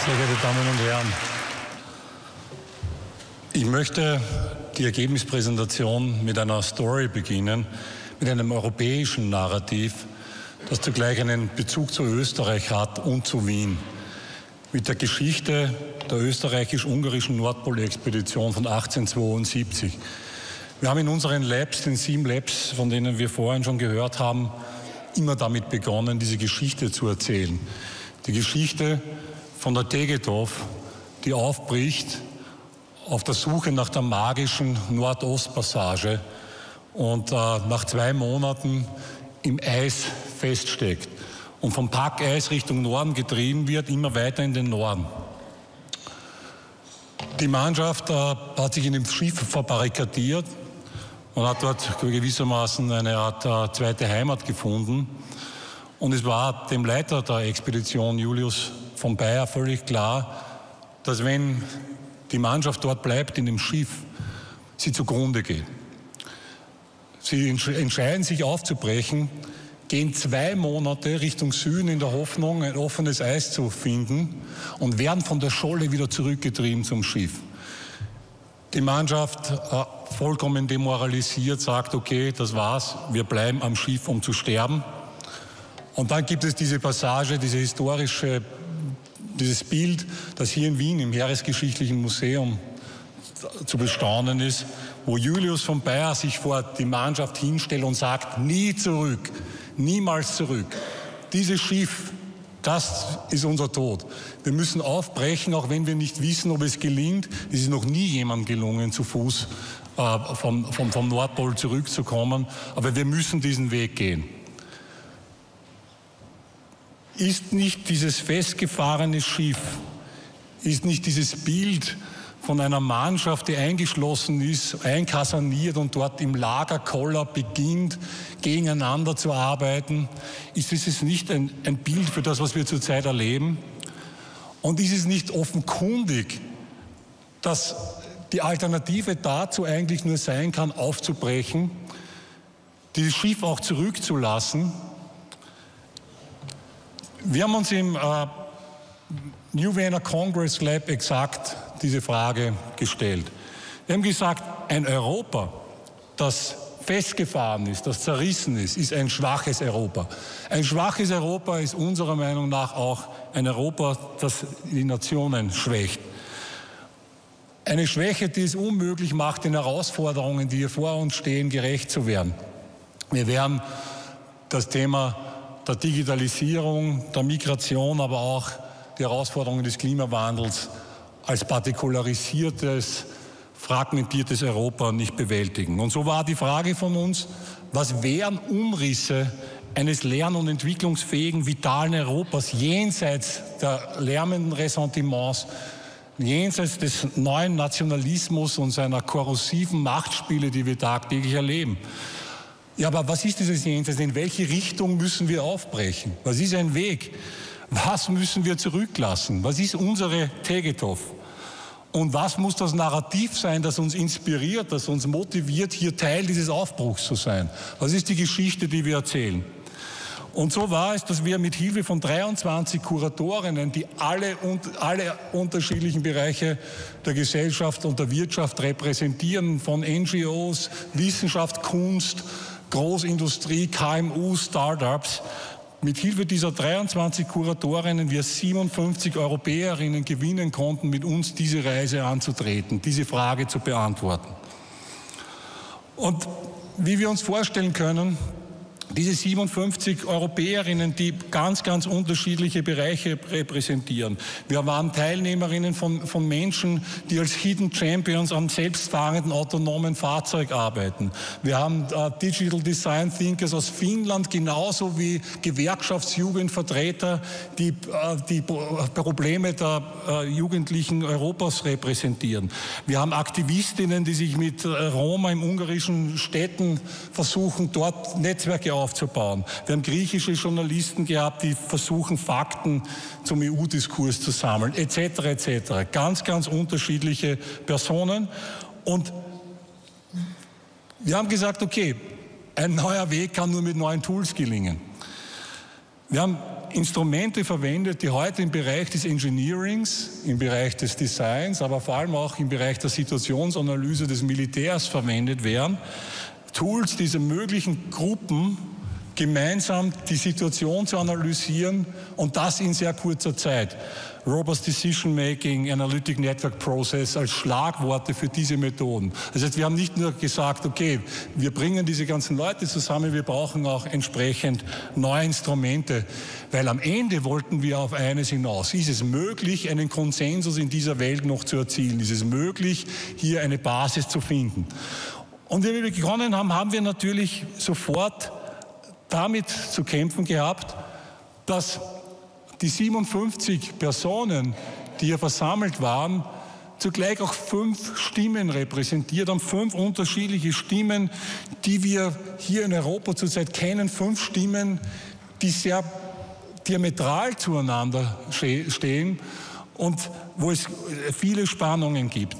Sehr geehrte Damen und Herren, ich möchte die Ergebnispräsentation mit einer Story beginnen, mit einem europäischen Narrativ, das zugleich einen Bezug zu Österreich hat und zu Wien. Mit der Geschichte der österreichisch-ungarischen Nordpolexpedition von 1872. Wir haben in unseren Labs, den 7 Labs, von denen wir vorhin schon gehört haben, immer damit begonnen, diese Geschichte zu erzählen. Die Geschichte von der Tegetthoff, die aufbricht auf der Suche nach der magischen Nordostpassage und nach 2 Monaten im Eis feststeckt und vom Packeis Richtung Norden getrieben wird, immer weiter in den Norden. Die Mannschaft hat sich in dem Schiff verbarrikadiert und hat dort gewissermaßen eine Art zweite Heimat gefunden. Und es war dem Leiter der Expedition, Julius von Beyer, völlig klar, dass wenn die Mannschaft dort bleibt in dem Schiff, sie zugrunde geht. Sie entscheiden sich aufzubrechen, gehen 2 Monate Richtung Süden in der Hoffnung, ein offenes Eis zu finden und werden von der Scholle wieder zurückgetrieben zum Schiff. Die Mannschaft, vollkommen demoralisiert, sagt, okay, das war's, wir bleiben am Schiff, um zu sterben. Und dann gibt es diese Passage, dieses Bild, das hier in Wien im Heeresgeschichtlichen Museum zu bestaunen ist, wo Julius von Beyer sich vor die Mannschaft hinstellt und sagt, nie zurück, niemals zurück. Dieses Schiff, das ist unser Tod. Wir müssen aufbrechen, auch wenn wir nicht wissen, ob es gelingt. Es ist noch nie jemandem gelungen, zu Fuß vom Nordpol zurückzukommen. Aber wir müssen diesen Weg gehen. Ist nicht dieses festgefahrene Schiff, ist nicht dieses Bild von einer Mannschaft, die eingeschlossen ist, einkaserniert und dort im Lagerkoller beginnt, gegeneinander zu arbeiten, ist es nicht ein Bild für das, was wir zurzeit erleben? Und ist es nicht offenkundig, dass die Alternative dazu eigentlich nur sein kann, aufzubrechen, dieses Schiff auch zurückzulassen? Wir haben uns im New Vienna Congress Lab exakt diese Frage gestellt. Wir haben gesagt, ein Europa, das festgefahren ist, das zerrissen ist ein schwaches Europa. Ein schwaches Europa ist unserer Meinung nach auch ein Europa, das die Nationen schwächt. Eine Schwäche, die es unmöglich macht, den Herausforderungen, die hier vor uns stehen, gerecht zu werden. Wir werden das Thema der Digitalisierung, der Migration, aber auch die Herausforderungen des Klimawandels als partikularisiertes, fragmentiertes Europa nicht bewältigen. Und so war die Frage von uns, was wären Umrisse eines lern- und entwicklungsfähigen, vitalen Europas jenseits der lärmenden Ressentiments, jenseits des neuen Nationalismus und seiner korrosiven Machtspiele, die wir tagtäglich erleben. Ja, aber was ist dieses Jenseits? In welche Richtung müssen wir aufbrechen? Was ist ein Weg? Was müssen wir zurücklassen? Was ist unsere Tegetthoff? Und was muss das Narrativ sein, das uns inspiriert, das uns motiviert, hier Teil dieses Aufbruchs zu sein? Was ist die Geschichte, die wir erzählen? Und so war es, dass wir mit Hilfe von 23 Kuratorinnen, die alle unterschiedlichen Bereiche der Gesellschaft und der Wirtschaft repräsentieren, von NGOs, Wissenschaft, Kunst, Großindustrie, KMU, Startups, mit Hilfe dieser 23 Kuratorinnen wir 57 Europäerinnen gewinnen konnten, mit uns diese Reise anzutreten, diese Frage zu beantworten. Und wie wir uns vorstellen können, diese 57 Europäerinnen, die ganz, ganz unterschiedliche Bereiche repräsentieren. Wir waren Teilnehmerinnen von Menschen, die als Hidden Champions am selbstfahrenden autonomen Fahrzeug arbeiten. Wir haben Digital Design Thinkers aus Finnland, genauso wie Gewerkschaftsjugendvertreter, die die Probleme der Jugendlichen Europas repräsentieren. Wir haben Aktivistinnen, die sich mit Roma in ungarischen Städten versuchen, dort Netzwerke aufzubauen. Wir haben griechische Journalisten gehabt, die versuchen, Fakten zum EU-Diskurs zu sammeln, etc., etc. Ganz, ganz unterschiedliche Personen. Und wir haben gesagt, okay, ein neuer Weg kann nur mit neuen Tools gelingen. Wir haben Instrumente verwendet, die heute im Bereich des Engineerings, im Bereich des Designs, aber vor allem auch im Bereich der Situationsanalyse des Militärs verwendet werden. Tools, diese möglichen Gruppen gemeinsam die Situation zu analysieren und das in sehr kurzer Zeit. Robust Decision Making, Analytic Network Process als Schlagworte für diese Methoden. Das heißt, wir haben nicht nur gesagt, okay, wir bringen diese ganzen Leute zusammen, wir brauchen auch entsprechend neue Instrumente, weil am Ende wollten wir auf eines hinaus. Ist es möglich, einen Konsensus in dieser Welt noch zu erzielen? Ist es möglich, hier eine Basis zu finden? Und wie wir begonnen haben, haben wir natürlich sofort damit zu kämpfen gehabt, dass die 57 Personen, die hier versammelt waren, zugleich auch 5 Stimmen repräsentiert haben, 5 unterschiedliche Stimmen, die wir hier in Europa zurzeit kennen, 5 Stimmen, die sehr diametral zueinander stehen und wo es viele Spannungen gibt.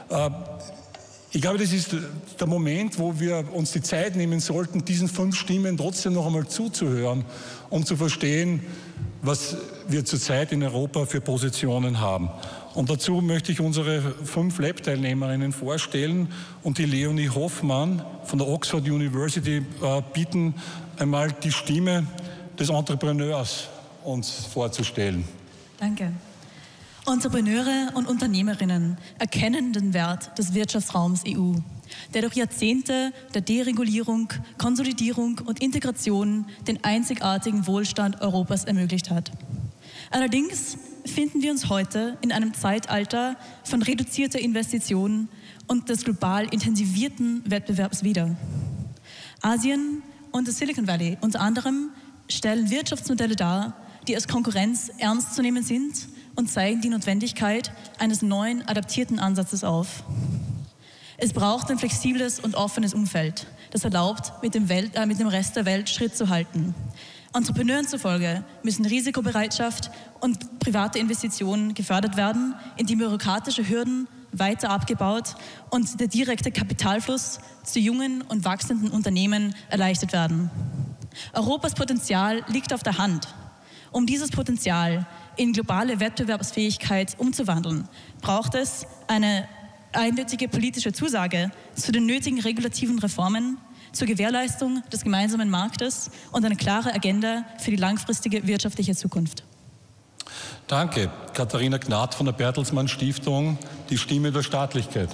Ich glaube, das ist der Moment, wo wir uns die Zeit nehmen sollten, diesen 5 Stimmen trotzdem noch einmal zuzuhören, um zu verstehen, was wir zurzeit in Europa für Positionen haben. Und dazu möchte ich unsere 5 Lab-Teilnehmerinnen vorstellen und die Leonie Hoffmann von der Oxford University bitten, einmal die Stimme des Entrepreneurs uns vorzustellen. Danke. Entrepreneure und Unternehmerinnen erkennen den Wert des Wirtschaftsraums EU, der durch Jahrzehnte der Deregulierung, Konsolidierung und Integration den einzigartigen Wohlstand Europas ermöglicht hat. Allerdings finden wir uns heute in einem Zeitalter von reduzierter Investitionen und des global intensivierten Wettbewerbs wieder. Asien und das Silicon Valley unter anderem stellen Wirtschaftsmodelle dar, die als Konkurrenz ernst zu nehmen sind und zeigen die Notwendigkeit eines neuen, adaptierten Ansatzes auf. Es braucht ein flexibles und offenes Umfeld, das erlaubt, mit dem Rest der Welt Schritt zu halten. Entrepreneuren zufolge müssen Risikobereitschaft und private Investitionen gefördert werden, indem bürokratische Hürden weiter abgebaut und der direkte Kapitalfluss zu jungen und wachsenden Unternehmen erleichtert werden. Europas Potenzial liegt auf der Hand. Um dieses Potenzial in globale Wettbewerbsfähigkeit umzuwandeln, braucht es eine eindeutige politische Zusage zu den nötigen regulativen Reformen, zur Gewährleistung des gemeinsamen Marktes und eine klare Agenda für die langfristige wirtschaftliche Zukunft. Danke. Katharina Gnad von der Bertelsmann Stiftung, die Stimme der Staatlichkeit.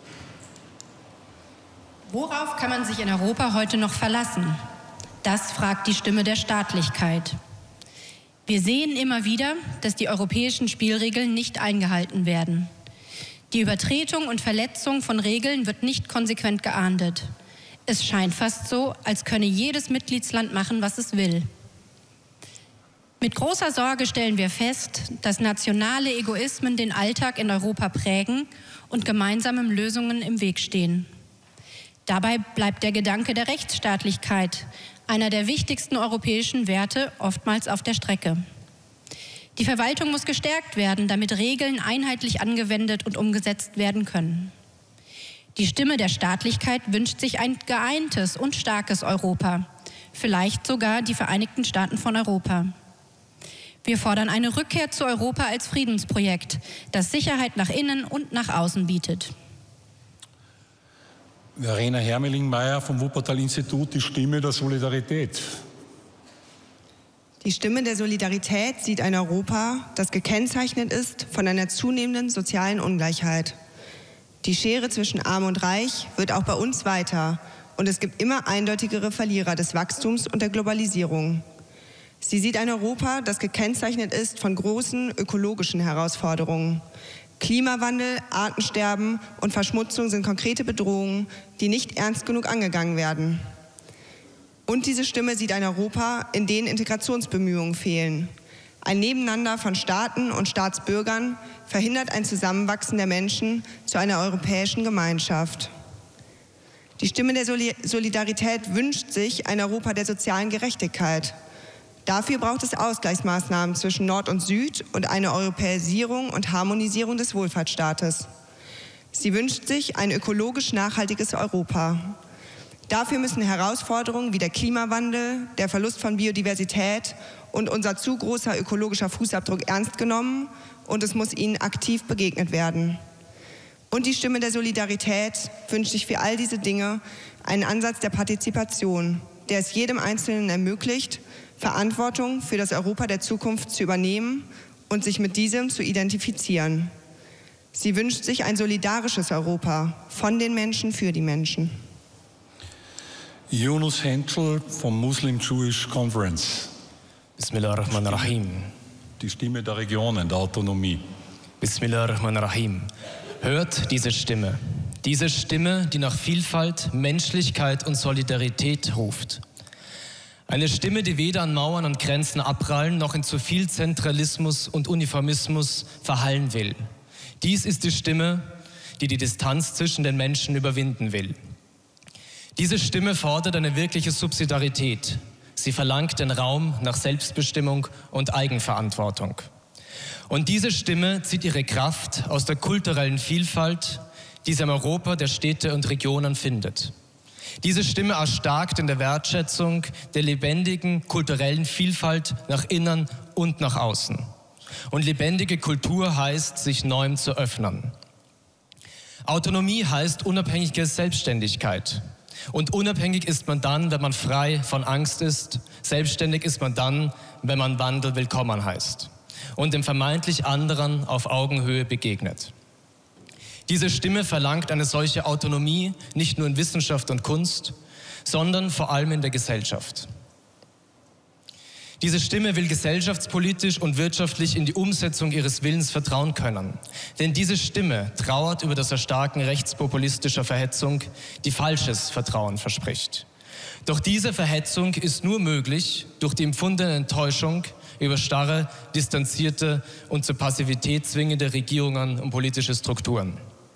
Worauf kann man sich in Europa heute noch verlassen? Das fragt die Stimme der Staatlichkeit. Wir sehen immer wieder, dass die europäischen Spielregeln nicht eingehalten werden. Die Übertretung und Verletzung von Regeln wird nicht konsequent geahndet. Es scheint fast so, als könne jedes Mitgliedsland machen, was es will. Mit großer Sorge stellen wir fest, dass nationale Egoismen den Alltag in Europa prägen und gemeinsamen Lösungen im Weg stehen. Dabei bleibt der Gedanke der Rechtsstaatlichkeit, einer der wichtigsten europäischen Werte, oftmals auf der Strecke. Die Verwaltung muss gestärkt werden, damit Regeln einheitlich angewendet und umgesetzt werden können. Die Stimme der Staatlichkeit wünscht sich ein geeintes und starkes Europa, vielleicht sogar die Vereinigten Staaten von Europa. Wir fordern eine Rückkehr zu Europa als Friedensprojekt, das Sicherheit nach innen und nach außen bietet. Verena Hermeling-Meyer vom Wuppertal-Institut, die Stimme der Solidarität. Die Stimme der Solidarität sieht ein Europa, das gekennzeichnet ist von einer zunehmenden sozialen Ungleichheit. Die Schere zwischen Arm und Reich wird auch bei uns weiter und es gibt immer eindeutigere Verlierer des Wachstums und der Globalisierung. Sie sieht ein Europa, das gekennzeichnet ist von großen ökologischen Herausforderungen. Klimawandel, Artensterben und Verschmutzung sind konkrete Bedrohungen, die nicht ernst genug angegangen werden. Und diese Stimme sieht ein Europa, in dem Integrationsbemühungen fehlen. Ein Nebeneinander von Staaten und Staatsbürgern verhindert ein Zusammenwachsen der Menschen zu einer europäischen Gemeinschaft. Die Stimme der Solidarität wünscht sich ein Europa der sozialen Gerechtigkeit. Dafür braucht es Ausgleichsmaßnahmen zwischen Nord und Süd und eine Europäisierung und Harmonisierung des Wohlfahrtsstaates. Sie wünscht sich ein ökologisch nachhaltiges Europa. Dafür müssen Herausforderungen wie der Klimawandel, der Verlust von Biodiversität und unser zu großer ökologischer Fußabdruck ernst genommen und es muss ihnen aktiv begegnet werden. Und die Stimme der Solidarität wünscht sich für all diese Dinge einen Ansatz der Partizipation, der es jedem Einzelnen ermöglicht, Verantwortung für das Europa der Zukunft zu übernehmen und sich mit diesem zu identifizieren. Sie wünscht sich ein solidarisches Europa von den Menschen für die Menschen. Yunus Henschel vom Muslim Jewish Conference. Bismillahirrahmanirrahim. Die Stimme der Regionen, der Autonomie. Bismillahirrahmanirrahim. Hört diese Stimme. Diese Stimme, die nach Vielfalt, Menschlichkeit und Solidarität ruft. Eine Stimme, die weder an Mauern und Grenzen abprallen, noch in zu viel Zentralismus und Uniformismus verhallen will. Dies ist die Stimme, die die Distanz zwischen den Menschen überwinden will. Diese Stimme fordert eine wirkliche Subsidiarität. Sie verlangt den Raum nach Selbstbestimmung und Eigenverantwortung. Und diese Stimme zieht ihre Kraft aus der kulturellen Vielfalt, die sie im Europa der Städte und Regionen findet. Diese Stimme erstarkt in der Wertschätzung der lebendigen kulturellen Vielfalt nach innen und nach außen. Und lebendige Kultur heißt, sich neuem zu öffnen. Autonomie heißt unabhängige Selbstständigkeit. Und unabhängig ist man dann, wenn man frei von Angst ist. Selbstständig ist man dann, wenn man Wandel willkommen heißt und dem vermeintlich anderen auf Augenhöhe begegnet. Diese Stimme verlangt eine solche Autonomie nicht nur in Wissenschaft und Kunst, sondern vor allem in der Gesellschaft. Diese Stimme will gesellschaftspolitisch und wirtschaftlich in die Umsetzung ihres Willens vertrauen können. Denn diese Stimme trauert über das Erstarken rechtspopulistischer Verhetzung, die falsches Vertrauen verspricht. Doch diese Verhetzung ist nur möglich durch die empfundene Enttäuschung über starre, distanzierte und zur Passivität zwingende Regierungen und politische Strukturen.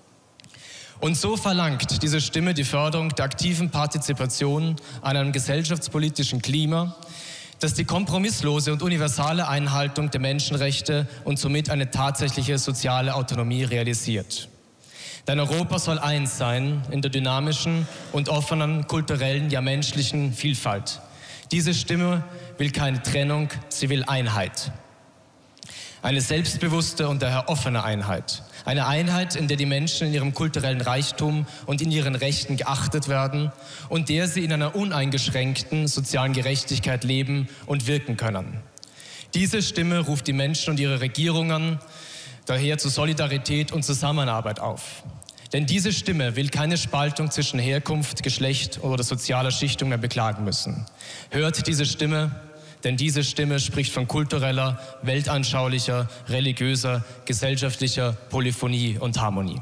Und so verlangt diese Stimme die Förderung der aktiven Partizipation an einem gesellschaftspolitischen Klima, das die kompromisslose und universale Einhaltung der Menschenrechte und somit eine tatsächliche soziale Autonomie realisiert. Denn Europa soll eins sein in der dynamischen und offenen kulturellen, ja menschlichen Vielfalt. Diese Stimme will keine Trennung, sie will Einheit. Eine selbstbewusste und daher offene Einheit. Eine Einheit, in der die Menschen in ihrem kulturellen Reichtum und in ihren Rechten geachtet werden und der sie in einer uneingeschränkten sozialen Gerechtigkeit leben und wirken können. Diese Stimme ruft die Menschen und ihre Regierungen daher zu Solidarität und Zusammenarbeit auf. Denn diese Stimme will keine Spaltung zwischen Herkunft, Geschlecht oder sozialer Schichtung mehr beklagen müssen. Hört diese Stimme, denn diese Stimme spricht von kultureller, weltanschaulicher, religiöser, gesellschaftlicher Polyphonie und Harmonie.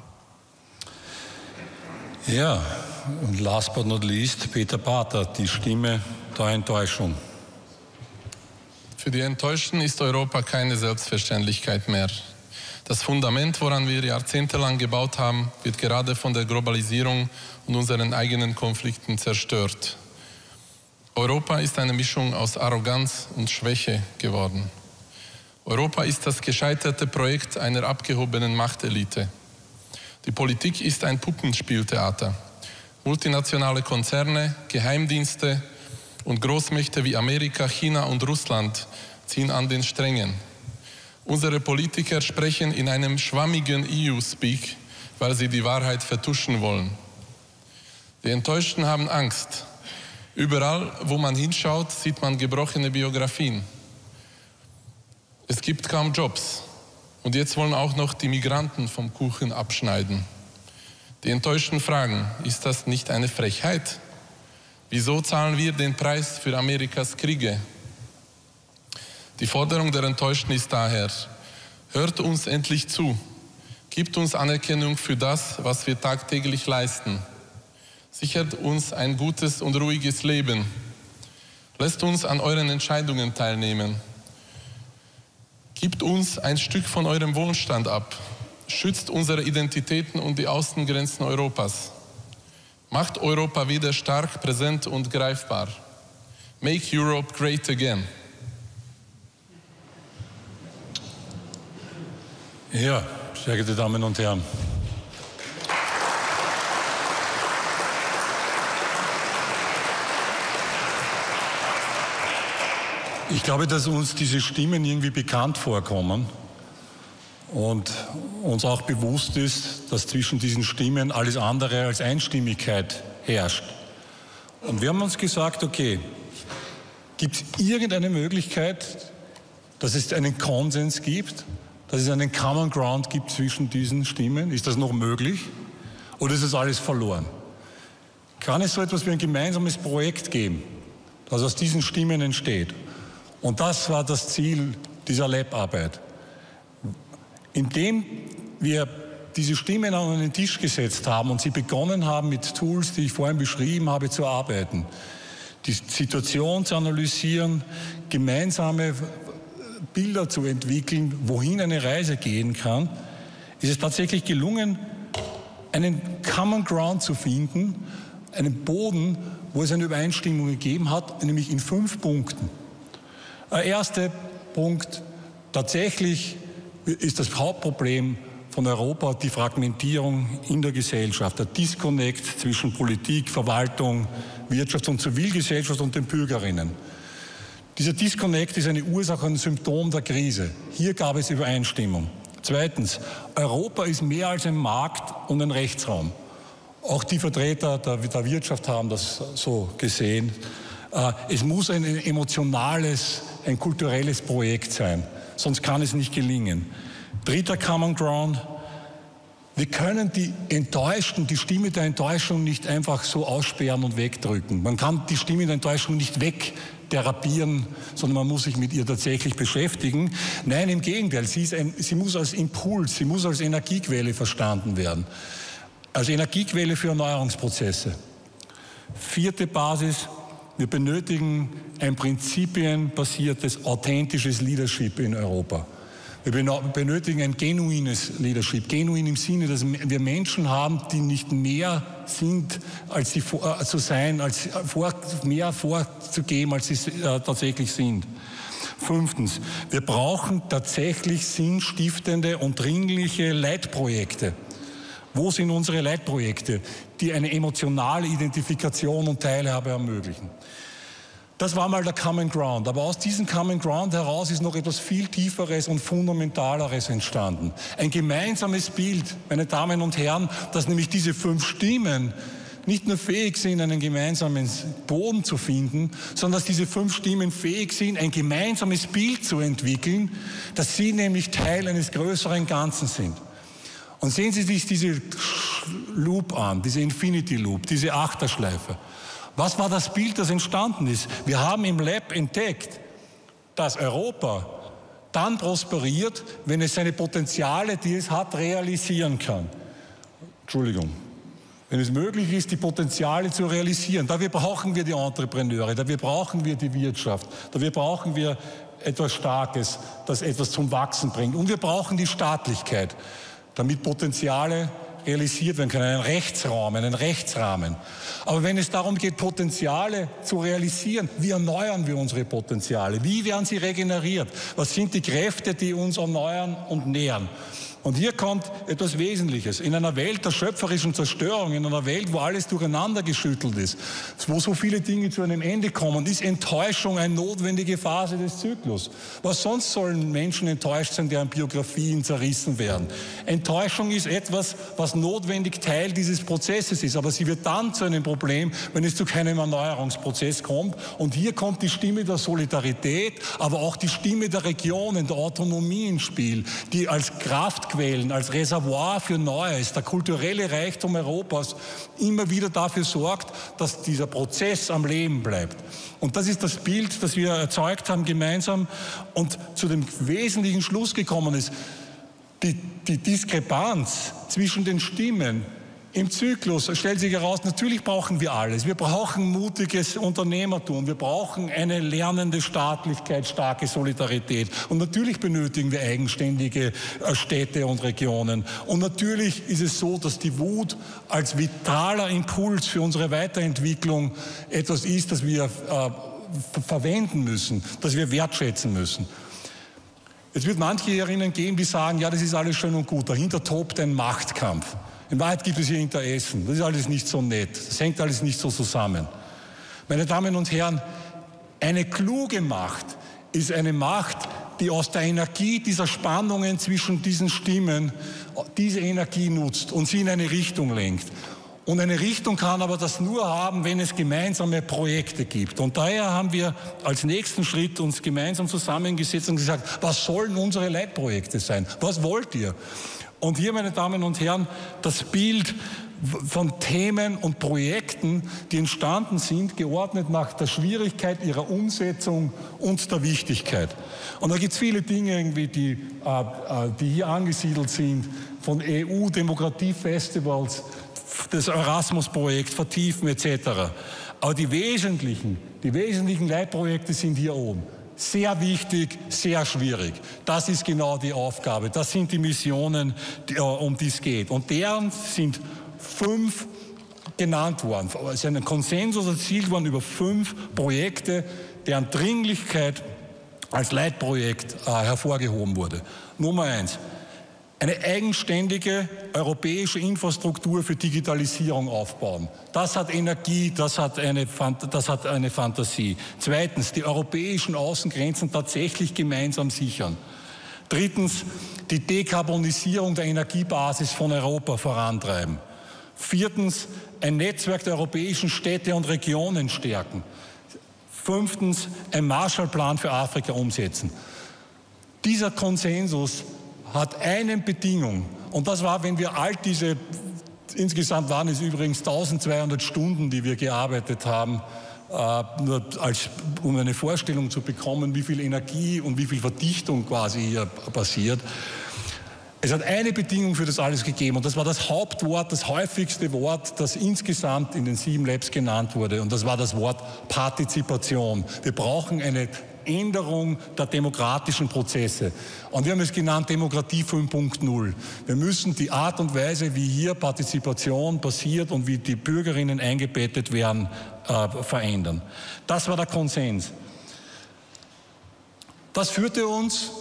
Ja, und last but not least, Peter Pater, die Stimme der Enttäuschung. Für die Enttäuschten ist Europa keine Selbstverständlichkeit mehr. Das Fundament, woran wir jahrzehntelang gebaut haben, wird gerade von der Globalisierung und unseren eigenen Konflikten zerstört. Europa ist eine Mischung aus Arroganz und Schwäche geworden. Europa ist das gescheiterte Projekt einer abgehobenen Machtelite. Die Politik ist ein Puppenspieltheater. Multinationale Konzerne, Geheimdienste und Großmächte wie Amerika, China und Russland ziehen an den Strängen. Unsere Politiker sprechen in einem schwammigen EU-Speak, weil sie die Wahrheit vertuschen wollen. Die Enttäuschten haben Angst. Überall, wo man hinschaut, sieht man gebrochene Biografien. Es gibt kaum Jobs. Und jetzt wollen auch noch die Migranten vom Kuchen abschneiden. Die Enttäuschten fragen, ist das nicht eine Frechheit? Wieso zahlen wir den Preis für Amerikas Kriege? Die Forderung der Enttäuschten ist daher, hört uns endlich zu, gibt uns Anerkennung für das, was wir tagtäglich leisten. Sichert uns ein gutes und ruhiges Leben. Lasst uns an euren Entscheidungen teilnehmen. Gebt uns ein Stück von eurem Wohlstand ab. Schützt unsere Identitäten und die Außengrenzen Europas. Macht Europa wieder stark, präsent und greifbar. Make Europe great again. Ja, sehr geehrte Damen und Herren. Ich glaube, dass uns diese Stimmen irgendwie bekannt vorkommen und uns auch bewusst ist, dass zwischen diesen Stimmen alles andere als Einstimmigkeit herrscht. Und wir haben uns gesagt, okay, gibt es irgendeine Möglichkeit, dass es einen Konsens gibt, dass es einen Common Ground gibt zwischen diesen Stimmen? Ist das noch möglich oder ist das alles verloren? Kann es so etwas wie ein gemeinsames Projekt geben, das aus diesen Stimmen entsteht? Und das war das Ziel dieser Lab-Arbeit. Indem wir diese Stimmen an einen Tisch gesetzt haben und sie begonnen haben, mit Tools, die ich vorhin beschrieben habe, zu arbeiten, die Situation zu analysieren, gemeinsame Bilder zu entwickeln, wohin eine Reise gehen kann, ist es tatsächlich gelungen, einen Common Ground zu finden, einen Boden, wo es eine Übereinstimmung gegeben hat, nämlich in 5 Punkten. Der erste Punkt, tatsächlich ist das Hauptproblem von Europa die Fragmentierung in der Gesellschaft, der Disconnect zwischen Politik, Verwaltung, Wirtschaft und Zivilgesellschaft und den Bürgerinnen. Dieser Disconnect ist eine Ursache und ein Symptom der Krise. Hier gab es Übereinstimmung. Zweitens, Europa ist mehr als ein Markt und ein Rechtsraum. Auch die Vertreter der Wirtschaft haben das so gesehen. Es muss ein emotionales, ein kulturelles Projekt sein, sonst kann es nicht gelingen. Dritter Common Ground: Wir können die Enttäuschten, die Stimme der Enttäuschung nicht einfach so aussperren und wegdrücken. Man kann die Stimme der Enttäuschung nicht wegtherapieren, sondern man muss sich mit ihr tatsächlich beschäftigen. Nein, im Gegenteil, sie muss als Impuls, sie muss als Energiequelle verstanden werden, als Energiequelle für Erneuerungsprozesse. Vierte Basis: Wir benötigen ein prinzipienbasiertes, authentisches Leadership in Europa. Wir benötigen ein genuines Leadership. Genuin im Sinne, dass wir Menschen haben, die nicht mehr sind, als sie zu sein, als mehr vorzugeben, als sie tatsächlich sind. 5. Wir brauchen tatsächlich sinnstiftende und dringliche Leitprojekte. Wo sind unsere Leitprojekte, die eine emotionale Identifikation und Teilhabe ermöglichen? Das war mal der Common Ground. Aber aus diesem Common Ground heraus ist noch etwas viel Tieferes und Fundamentaleres entstanden. Ein gemeinsames Bild, meine Damen und Herren, dass nämlich diese 5 Stimmen nicht nur fähig sind, einen gemeinsamen Boden zu finden, sondern dass diese 5 Stimmen fähig sind, ein gemeinsames Bild zu entwickeln, dass sie nämlich Teil eines größeren Ganzen sind. Und sehen Sie sich diese Loop an, diese Infinity Loop, diese Achterschleife. Was war das Bild, das entstanden ist? Wir haben im Lab entdeckt, dass Europa dann prosperiert, wenn es seine Potenziale, die es hat, realisieren kann. Entschuldigung. Wenn es möglich ist, die Potenziale zu realisieren. Dafür brauchen wir die Entrepreneure, dafür brauchen wir die Wirtschaft, dafür brauchen wir etwas Starkes, das etwas zum Wachsen bringt. Und wir brauchen die Staatlichkeit, damit Potenziale realisiert werden können, einen Rechtsraum, einen Rechtsrahmen. Aber wenn es darum geht, Potenziale zu realisieren, wie erneuern wir unsere Potenziale? Wie werden sie regeneriert? Was sind die Kräfte, die uns erneuern und nähern? Und hier kommt etwas Wesentliches. In einer Welt der schöpferischen Zerstörung, in einer Welt, wo alles durcheinander geschüttelt ist, wo so viele Dinge zu einem Ende kommen, ist Enttäuschung eine notwendige Phase des Zyklus. Was sonst sollen Menschen enttäuscht sein, deren Biografien zerrissen werden? Enttäuschung ist etwas, was notwendig Teil dieses Prozesses ist. Aber sie wird dann zu einem Problem, wenn es zu keinem Erneuerungsprozess kommt. Und hier kommt die Stimme der Solidarität, aber auch die Stimme der Regionen, der Autonomie ins Spiel, die als Kraftquellen, als Reservoir für Neues, der kulturelle Reichtum Europas immer wieder dafür sorgt, dass dieser Prozess am Leben bleibt. Und das ist das Bild, das wir erzeugt haben gemeinsam und zu dem wesentlichen Schluss gekommen ist, die Diskrepanz zwischen den Stimmen im Zyklus stellt sich heraus, natürlich brauchen wir alles. Wir brauchen mutiges Unternehmertum, wir brauchen eine lernende Staatlichkeit, starke Solidarität. Und natürlich benötigen wir eigenständige Städte und Regionen. Und natürlich ist es so, dass die Wut als vitaler Impuls für unsere Weiterentwicklung etwas ist, das wir verwenden müssen, das wir wertschätzen müssen. Es wird manche herinnen geben, die sagen, ja, das ist alles schön und gut, dahinter tobt ein Machtkampf. In Wahrheit gibt es hier Interessen. Das ist alles nicht so nett. Das hängt alles nicht so zusammen. Meine Damen und Herren, eine kluge Macht ist eine Macht, die aus der Energie dieser Spannungen zwischen diesen Stimmen diese Energie nutzt und sie in eine Richtung lenkt. Und eine Richtung kann aber das nur haben, wenn es gemeinsame Projekte gibt. Und daher haben wir als nächsten Schritt uns gemeinsam zusammengesetzt und gesagt, was sollen unsere Leitprojekte sein? Was wollt ihr? Und hier, meine Damen und Herren, das Bild von Themen und Projekten, die entstanden sind, geordnet nach der Schwierigkeit ihrer Umsetzung und der Wichtigkeit. Und da gibt es viele Dinge irgendwie, die hier angesiedelt sind, von EU-Demokratiefestivals, das Erasmus-Projekt vertiefen etc. Aber die wesentlichen Leitprojekte sind hier oben. Sehr wichtig, sehr schwierig. Das ist genau die Aufgabe. Das sind die Missionen, um die es geht. Und deren sind 5 genannt worden. Es ist ein Konsensus erzielt worden über 5 Projekte, deren Dringlichkeit als Leitprojekt hervorgehoben wurde. Nummer 1. Eine eigenständige europäische Infrastruktur für Digitalisierung aufbauen. Das hat Energie, das hat eine Fantasie. 2. Die europäischen Außengrenzen tatsächlich gemeinsam sichern. 3. Die Dekarbonisierung der Energiebasis von Europa vorantreiben. 4. Ein Netzwerk der europäischen Städte und Regionen stärken. 5. Ein Marshallplan für Afrika umsetzen. Dieser Konsensus hat eine Bedingung, und das war, wenn wir all diese, insgesamt waren es übrigens 1200 Stunden, die wir gearbeitet haben, nur um eine Vorstellung zu bekommen, wie viel Energie und wie viel Verdichtung quasi hier passiert. Es hat eine Bedingung für das alles gegeben, und das war das Hauptwort, das häufigste Wort, das insgesamt in den 7 Labs genannt wurde, und das war das Wort Partizipation. Wir brauchen eine Änderung der demokratischen Prozesse. Und wir haben es genannt Demokratie 5.0. Wir müssen die Art und Weise, wie hier Partizipation passiert und wie die Bürgerinnen eingebettet werden, verändern. Das war der Konsens. Das führte uns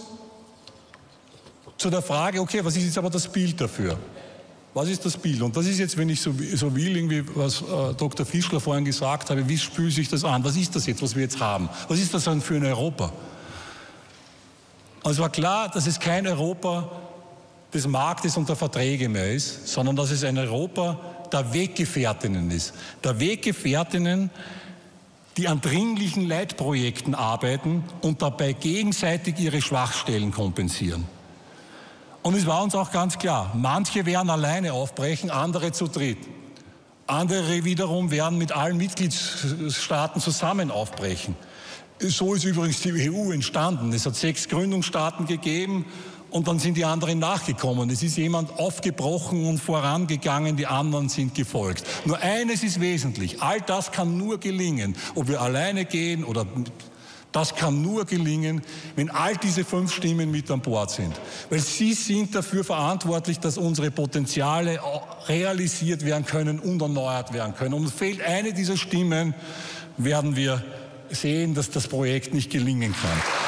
zu der Frage, okay, was ist jetzt aber das Bild dafür? Was ist das Bild? Und das ist jetzt, wenn ich so will, irgendwie, was Dr. Fischler vorhin gesagt habe, wie fühlt sich das an? Was ist das jetzt, was wir jetzt haben? Was ist das für ein Europa? Und es war klar, dass es kein Europa des Marktes und der Verträge mehr ist, sondern dass es ein Europa der Weggefährtinnen ist. Der Weggefährtinnen, die an dringlichen Leitprojekten arbeiten und dabei gegenseitig ihre Schwachstellen kompensieren. Und es war uns auch ganz klar, manche werden alleine aufbrechen, andere zu dritt. Andere wiederum werden mit allen Mitgliedstaaten zusammen aufbrechen. So ist übrigens die EU entstanden. Es hat 6 Gründungsstaaten gegeben und dann sind die anderen nachgekommen. Es ist jemand aufgebrochen und vorangegangen, die anderen sind gefolgt. Nur eines ist wesentlich, all das kann nur gelingen, ob wir alleine gehen oder... Das kann nur gelingen, wenn all diese 5 Stimmen mit an Bord sind. Weil sie sind dafür verantwortlich, dass unsere Potenziale realisiert werden können und erneuert werden können. Und fehlt eine dieser Stimmen, werden wir sehen, dass das Projekt nicht gelingen kann.